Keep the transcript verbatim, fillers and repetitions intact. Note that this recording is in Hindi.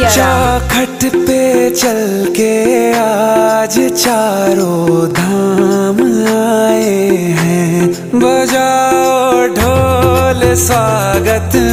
चौखट पे चल के आज चारों धाम आए हैं, बजाओ ढोल स्वागत